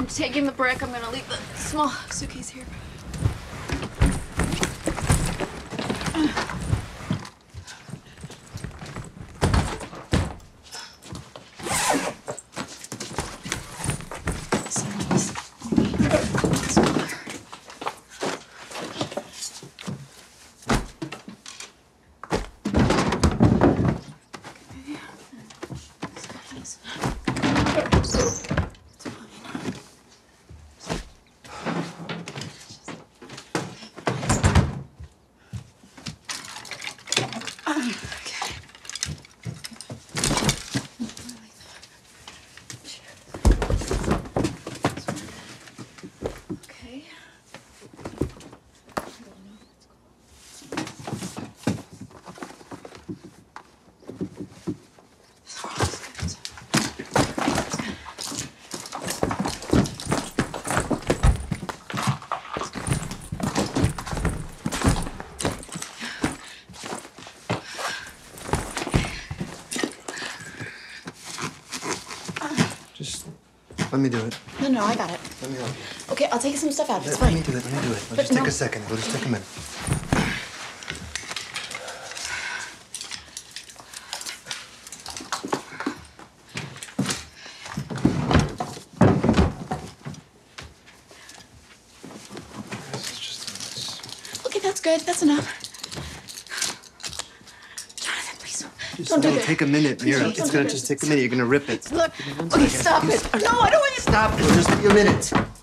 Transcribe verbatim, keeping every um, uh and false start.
taking the brick. I'm gonna leave the small suitcase here. Let me do it. No, no, I got it. Let me help you. Okay, I'll take some stuff out. It's let, fine. Let me do it. Let me do it. It'll But just take no. a second. It'll just take a minute. This is just a mess. Okay, that's good. That's enough. Jonathan, please Just don't do it'll it. take a minute, Mira. Please, It's don't gonna do just it. take a minute. You're gonna rip it. Look. Give me one Okay, second. stop You it. No, I don't want you to stop. It'll just be a minute.